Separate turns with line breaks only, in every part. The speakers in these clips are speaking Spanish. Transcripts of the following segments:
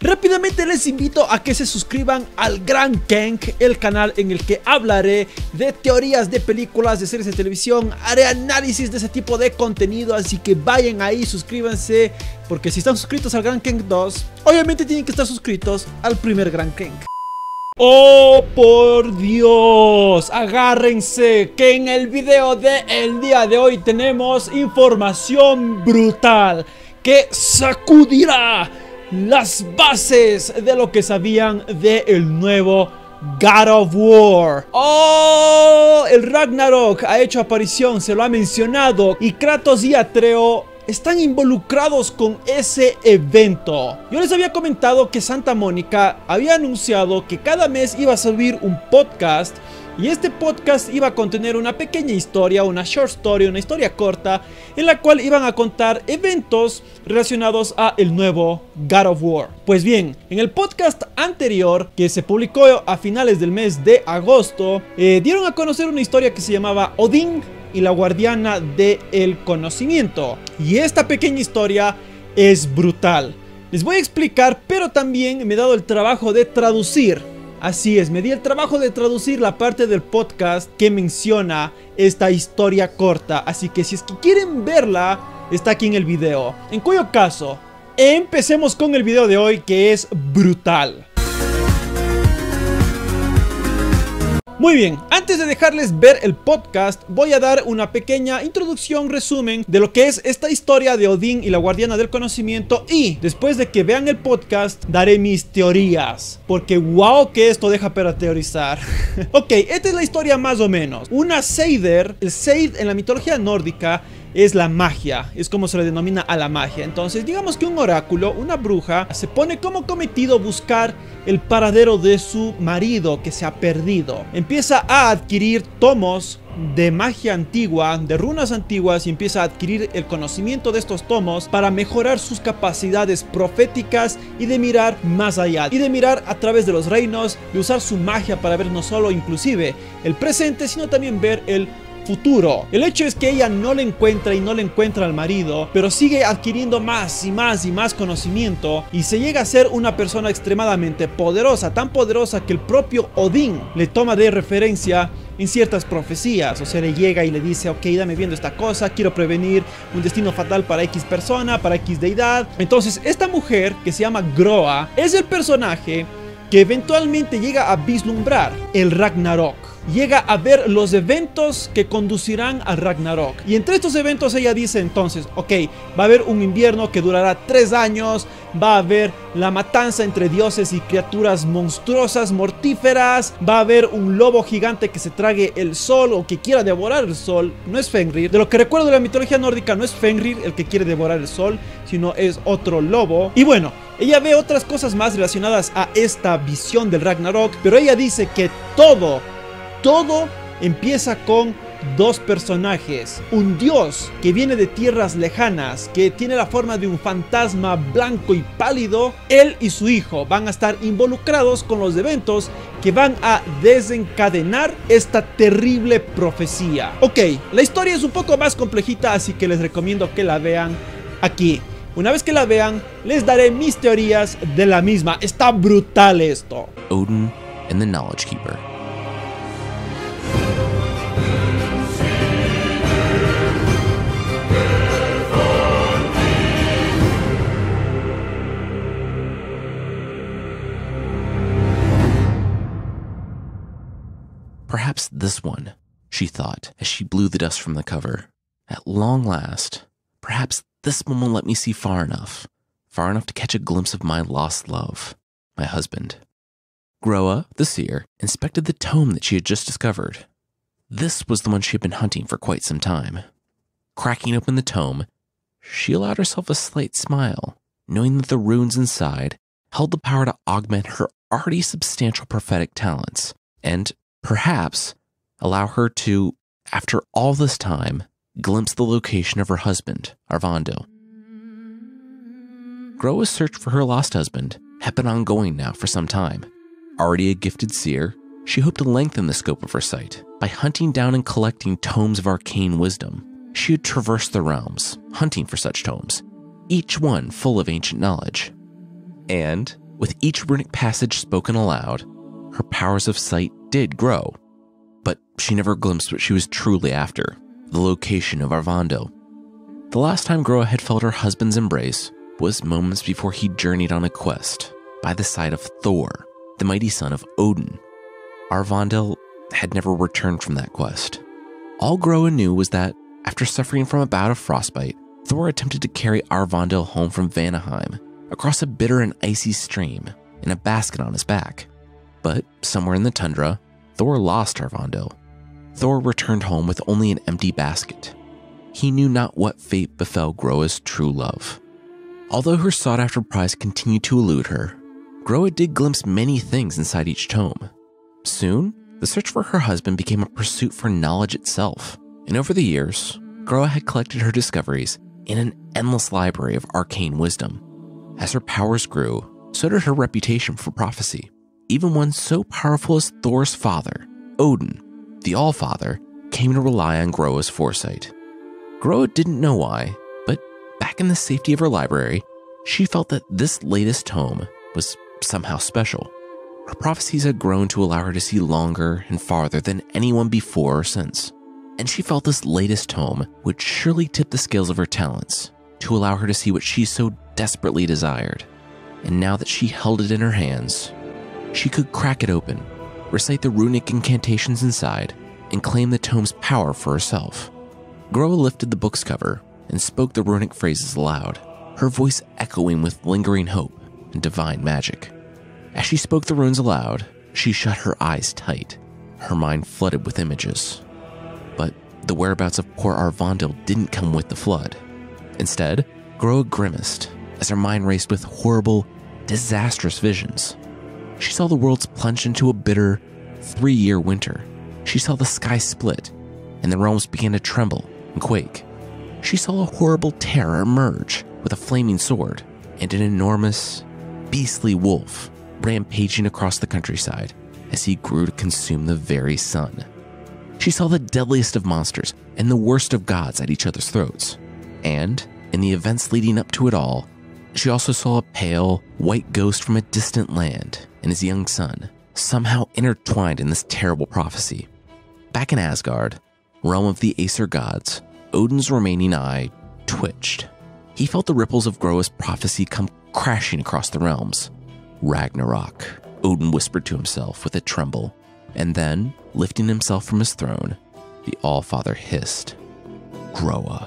Rápidamente les invito a que se suscriban al Gran Kenk, el canal en el que hablaré de teorías de películas, de series de televisión, haré análisis de ese tipo de contenido, así que vayan ahí, suscríbanse, porque si están suscritos al Gran Kenk 2, obviamente tienen que estar suscritos al primer Gran Kenk. ¡Oh, por Dios! Agárrense, que en el video del día de hoy tenemos información brutal que sacudirá las bases de lo que sabían del nuevo God of War. ¡Oh! El Ragnarok ha hecho aparición, se lo ha mencionado, y Kratos y Atreo están involucrados con ese evento. Yo les había comentado que Santa Mónica había anunciado que cada mes iba a subir un podcast, y este podcast iba a contener una pequeña historia, una short story, una historia corta, en la cual iban a contar eventos relacionados a el nuevo God of War. Pues bien, en el podcast anterior, que se publicó a finales del mes de agosto, dieron a conocer una historia que se llamaba Odín y la guardiana del conocimiento. Y esta pequeña historia es brutal. Les voy a explicar, pero también me he dado el trabajo de traducir. Así es, me di el trabajo de traducir la parte del podcast que menciona esta historia corta. Así que si es que quieren verla, está aquí en el video. En cuyo caso, empecemos con el video de hoy, que es brutal. Muy bien, antes de dejarles ver el podcast, voy a dar una pequeña introducción, resumen de lo que es esta historia de Odín y la guardiana del conocimiento, y después de que vean el podcast, daré mis teorías, porque wow, que esto deja para teorizar. Ok, esta es la historia más o menos. Una Seider, el Seid en la mitología nórdica es la magia, es como se le denomina a la magia. Entonces digamos que un oráculo, una bruja, se pone como cometido buscar el paradero de su marido que se ha perdido. Empieza a adquirir tomos de magia antigua, de runas antiguas, y empieza a adquirir el conocimiento de estos tomos para mejorar sus capacidades proféticas y de mirar más allá, y de mirar a través de los reinos, de usar su magia para ver no solo inclusive el presente, sino también ver el futuro. El hecho es que ella no le encuentra y no le encuentra al marido, pero sigue adquiriendo más y más y más conocimiento, y se llega a ser una persona extremadamente poderosa, tan poderosa que el propio Odín le toma de referencia en ciertas profecías. O sea, le llega y le dice: ok, dame viendo esta cosa, quiero prevenir un destino fatal para X persona, para X deidad. Entonces esta mujer, que se llama Groa, es el personaje que eventualmente llega a vislumbrar el Ragnarok. Llega a ver los eventos que conducirán al Ragnarok. Y entre estos eventos ella dice entonces: ok, va a haber un invierno que durará 3 años. Va a haber la matanza entre dioses y criaturas monstruosas, mortíferas. Va a haber un lobo gigante que se trague el sol, o que quiera devorar el sol. No es Fenrir. De lo que recuerdo de la mitología nórdica, no es Fenrir el que quiere devorar el sol, sino es otro lobo. Y bueno, ella ve otras cosas más relacionadas a esta visión del Ragnarok, pero ella dice que todo empieza con dos personajes. Un dios que viene de tierras lejanas, que tiene la forma de un fantasma blanco y pálido. Él y su hijo van a estar involucrados con los eventos que van a desencadenar esta terrible profecía. Ok, la historia es un poco más complejita, así que les recomiendo que la vean aquí. Una vez que la vean, les daré mis teorías de la misma. Está brutal esto.
Odin and the Knowledge Keeper. Perhaps this one, she thought as she blew the dust from the cover. At long last, perhaps this one will let me see far enough to catch a glimpse of my lost love, my husband. Groa, the seer, inspected the tome that she had just discovered. This was the one she had been hunting for quite some time. Cracking open the tome, she allowed herself a slight smile, knowing that the runes inside held the power to augment her already substantial prophetic talents, and perhaps allow her to, after all this time, glimpse the location of her husband, Arvando. Groa's search for her lost husband had been ongoing now for some time. Already a gifted seer, she hoped to lengthen the scope of her sight by hunting down and collecting tomes of arcane wisdom. She had traversed the realms, hunting for such tomes, each one full of ancient knowledge. And With each runic passage spoken aloud, her powers of sight did grow. But she never glimpsed what she was truly after, the location of Arvandel. The last time Groa had felt her husband's embrace was moments before he journeyed on a quest by the side of Thor, the mighty son of Odin. Arvandel had never returned from that quest. All Groa knew was that, after suffering from a bout of frostbite, Thor attempted to carry Arvandel home from Vanaheim across a bitter and icy stream in a basket on his back. But somewhere in the tundra, Thor lost Arvandel. Thor returned home with only an empty basket. He knew not what fate befell Groa's true love. Although her sought-after prize continued to elude her, Groa did glimpse many things inside each tome. Soon, the search for her husband became a pursuit for knowledge itself, and over the years, Groa had collected her discoveries in an endless library of arcane wisdom. As her powers grew, so did her reputation for prophecy. Even one so powerful as Thor's father, Odin, the All-Father, came to rely on Groa's foresight. Groa didn't know why, but back in the safety of her library, she felt that this latest tome was somehow special. Her prophecies had grown to allow her to see longer and farther than anyone before or since, and she felt this latest tome would surely tip the scales of her talents to allow her to see what she so desperately desired. And now that she held it in her hands, she could crack it open, recite the runic incantations inside, and claim the tome's power for herself. Groa lifted the book's cover and spoke the runic phrases aloud, her voice echoing with lingering hope and divine magic. As she spoke the runes aloud, she shut her eyes tight, her mind flooded with images. But the whereabouts of poor Arvandel didn't come with the flood. Instead, Groa grimaced as her mind raced with horrible, disastrous visions. She saw the worlds plunge into a bitter, 3-year winter. She saw the sky split, and the realms began to tremble and quake. She saw a horrible terror emerge with a flaming sword and an enormous, beastly wolf rampaging across the countryside as he grew to consume the very sun. She saw the deadliest of monsters and the worst of gods at each other's throats. And, in the events leading up to it all, she also saw a pale, white ghost from a distant land and his young son, somehow intertwined in this terrible prophecy. Back in Asgard, realm of the Aesir gods, Odin's remaining eye twitched. He felt the ripples of Groa's prophecy come crashing across the realms. Ragnarok, Odin whispered to himself with a tremble, and then, lifting himself from his throne, the All-Father hissed, Groa.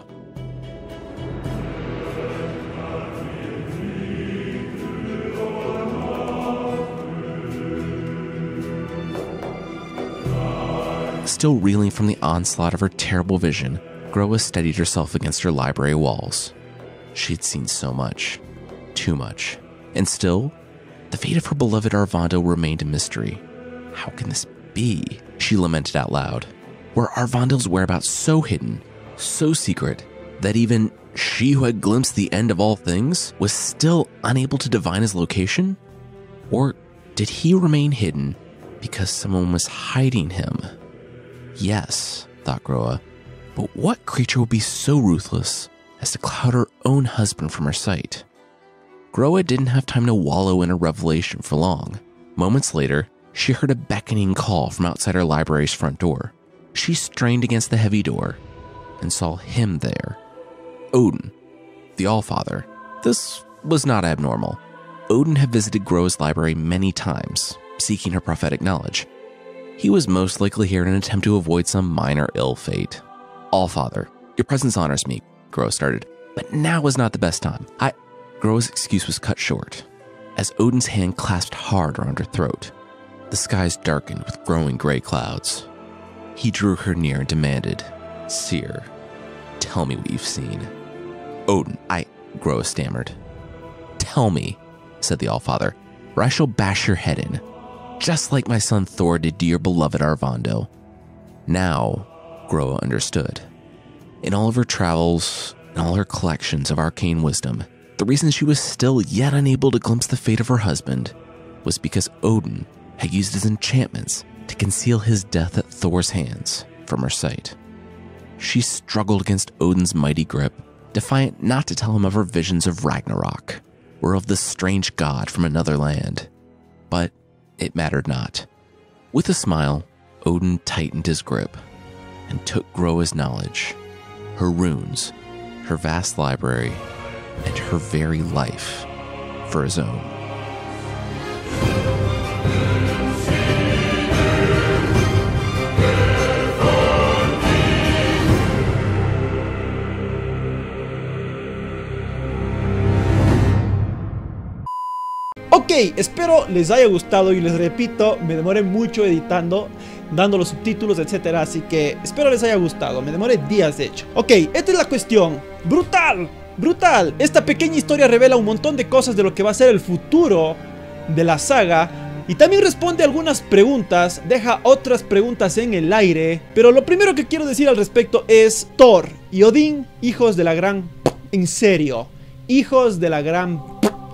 Still reeling from the onslaught of her terrible vision, Groa steadied herself against her library walls. She had seen so much, too much, and still, the fate of her beloved Arvandel remained a mystery. How can this be? She lamented out loud. Were Arvandel's whereabouts so hidden, so secret, that even she who had glimpsed the end of all things was still unable to divine his location? Or did he remain hidden because someone was hiding him? Yes, thought Groa, but what creature would be so ruthless as to cloud her own husband from her sight? Groa didn't have time to wallow in a revelation for long. Moments later, she heard a beckoning call from outside her library's front door. She strained against the heavy door and saw him there. Odin, the All-Father. This was not abnormal. Odin had visited Groa's library many times, seeking her prophetic knowledge. He was most likely here in an attempt to avoid some minor ill fate. All-Father, your presence honors me, Groa started, but now was not the best time. Groa's excuse was cut short, as Odin's hand clasped hard around her throat. The skies darkened with growing gray clouds. He drew her near and demanded, Seer, tell me what you've seen. Odin, Groa stammered. Tell me, said the All-Father, or I shall bash your head in, just like my son Thor did to your beloved Arvandel. Now, Groa understood. In all of her travels, in all her collections of arcane wisdom, the reason she was still yet unable to glimpse the fate of her husband was because Odin had used his enchantments to conceal his death at Thor's hands from her sight. She struggled against Odin's mighty grip, defiant not to tell him of her visions of Ragnarok. were of this strange god from another land. But it mattered not. With a smile, Odin tightened his grip and took Groa's knowledge, her runes, her vast library, and her very life for his own.
Ok, espero les haya gustado y les repito, me demoré mucho editando, dando los subtítulos, etcétera, así que espero les haya gustado, me demoré días de hecho. Ok, esta es la cuestión, brutal, brutal. Esta pequeña historia revela un montón de cosas de lo que va a ser el futuro de la saga y también responde algunas preguntas, deja otras preguntas en el aire, pero lo primero que quiero decir al respecto es Thor y Odín, hijos de la gran... en serio, hijos de la gran...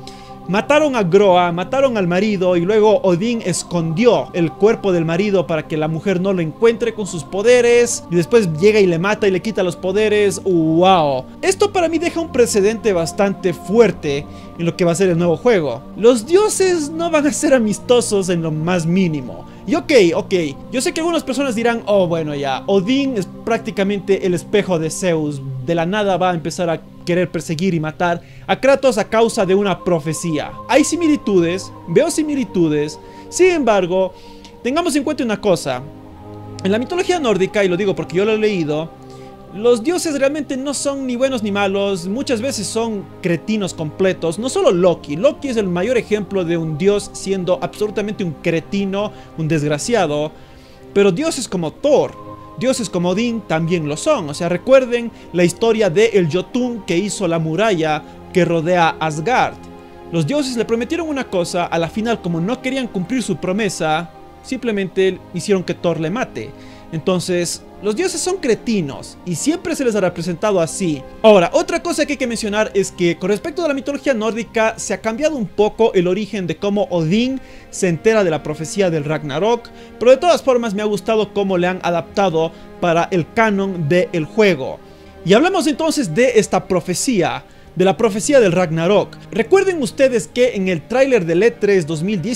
Mataron a Groa, mataron al marido y luego Odín escondió el cuerpo del marido para que la mujer no lo encuentre con sus poderes y después llega y le mata y le quita los poderes. ¡Wow! Esto para mí deja un precedente bastante fuerte en lo que va a ser el nuevo juego. Los dioses no van a ser amistosos en lo más mínimo. Y ok, yo sé que algunas personas dirán, oh bueno ya, Odín es prácticamente el espejo de Zeus, de la nada va a empezar a querer perseguir y matar a Kratos a causa de una profecía. Hay similitudes, veo similitudes, sin embargo, tengamos en cuenta una cosa, en la mitología nórdica, y lo digo porque yo lo he leído, los dioses realmente no son ni buenos ni malos, muchas veces son cretinos completos. No solo Loki, Loki es el mayor ejemplo de un dios siendo absolutamente un cretino, un desgraciado, pero dioses como Thor, dioses como Odín también lo son. O sea, recuerden la historia de el Jotun que hizo la muralla que rodea Asgard. Los dioses le prometieron una cosa, a la final como no querían cumplir su promesa, simplemente hicieron que Thor le mate. Entonces, los dioses son cretinos y siempre se les ha representado así. Ahora, otra cosa que hay que mencionar es que con respecto a la mitología nórdica se ha cambiado un poco el origen de cómo Odín se entera de la profecía del Ragnarok, pero de todas formas me ha gustado cómo le han adaptado para el canon del juego. Y hablamos entonces de esta profecía, de la profecía del Ragnarok. Recuerden ustedes que en el tráiler del E3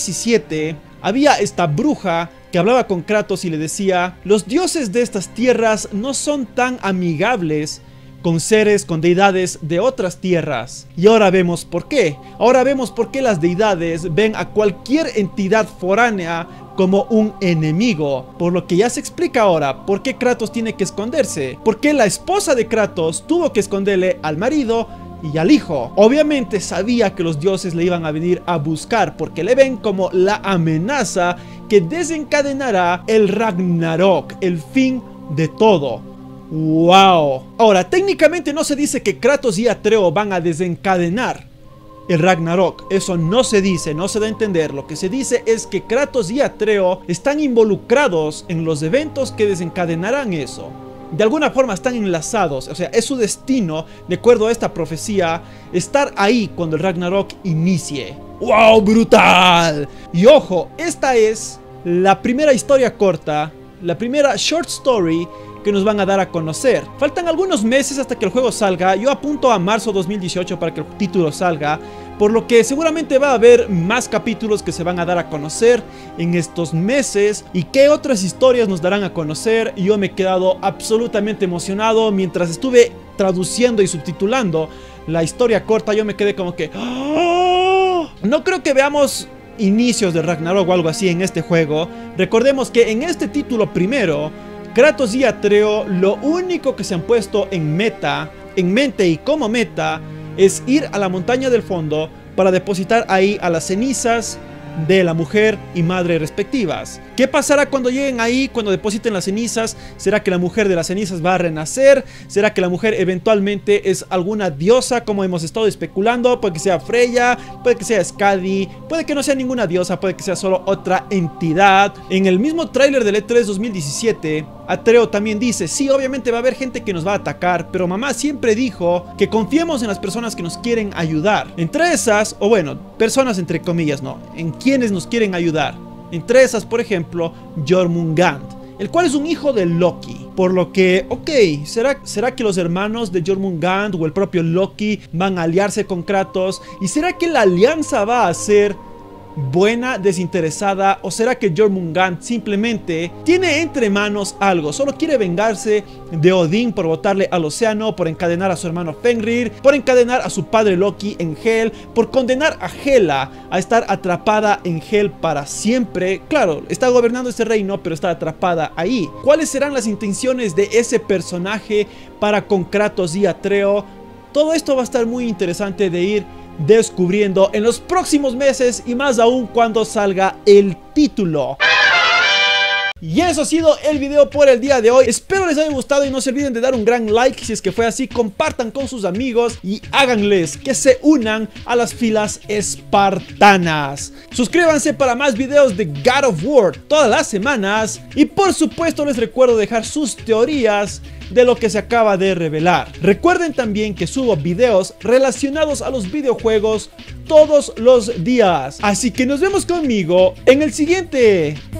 2017 había esta bruja que hablaba con Kratos y le decía: los dioses de estas tierras no son tan amigables con seres, con deidades de otras tierras. Y ahora vemos por qué. Ahora vemos por qué las deidades ven a cualquier entidad foránea como un enemigo. Por lo que ya se explica ahora por qué Kratos tiene que esconderse. Porque la esposa de Kratos tuvo que esconderle al marido y al hijo. Obviamente sabía que los dioses le iban a venir a buscar porque le ven como la amenaza que desencadenará el Ragnarok, el fin de todo. ¡Wow! Ahora, técnicamente no se dice que Kratos y Atreo van a desencadenar el Ragnarok. Eso no se dice, no se da a entender. Lo que se dice es que Kratos y Atreo están involucrados en los eventos que desencadenarán eso. De alguna forma están enlazados, o sea, es su destino, de acuerdo a esta profecía, estar ahí cuando el Ragnarok inicie. ¡Wow! ¡Brutal! Y ojo, esta es la primera historia corta, la primera short story que nos van a dar a conocer. Faltan algunos meses hasta que el juego salga. Yo apunto a marzo 2018 para que el título salga, por lo que seguramente va a haber más capítulos que se van a dar a conocer en estos meses. ¿Y qué otras historias nos darán a conocer? Yo me he quedado absolutamente emocionado. Mientras estuve traduciendo y subtitulando la historia corta, yo me quedé como que... ¡oh! No creo que veamos inicios de Ragnarok o algo así en este juego. Recordemos que en este título primero, Kratos y Atreo lo único que se han puesto en mente y como meta es ir a la montaña del fondo para depositar ahí a las cenizas de la mujer y madre respectivas. ¿Qué pasará cuando lleguen ahí, cuando depositen las cenizas? ¿Será que la mujer de las cenizas va a renacer? ¿Será que la mujer eventualmente es alguna diosa como hemos estado especulando? Puede que sea Freya, puede que sea Skadi, puede que no sea ninguna diosa, puede que sea solo otra entidad. En el mismo tráiler del E3 2017, Atreo también dice: sí, obviamente va a haber gente que nos va a atacar, pero mamá siempre dijo que confiemos en las personas que nos quieren ayudar. Entre esas, o bueno, personas entre comillas, no, en quienes nos quieren ayudar. Entre esas, por ejemplo, Jormungand, el cual es un hijo de Loki. Por lo que, ok, ¿será que los hermanos de Jormungand o el propio Loki van a aliarse con Kratos? ¿Y será que la alianza va a ser buena, desinteresada? ¿O será que Jormungand simplemente tiene entre manos algo? Solo quiere vengarse de Odín por botarle al océano, por encadenar a su hermano Fenrir, por encadenar a su padre Loki en Hel, por condenar a Hela a estar atrapada en Hel para siempre. Claro, está gobernando este reino, pero está atrapada ahí. ¿Cuáles serán las intenciones de ese personaje para con Kratos y Atreo? Todo esto va a estar muy interesante de ir descubriendo en los próximos meses, y más aún cuando salga el título. Y eso ha sido el video por el día de hoy. Espero les haya gustado y no se olviden de dar un gran like. Si es que fue así, compartan con sus amigos y háganles que se unan a las filas espartanas. Suscríbanse para más videos de God of War todas las semanas. Y por supuesto les recuerdo dejar sus teorías de lo que se acaba de revelar. Recuerden también que subo videos relacionados a los videojuegos todos los días. Así que nos vemos conmigo en el siguiente.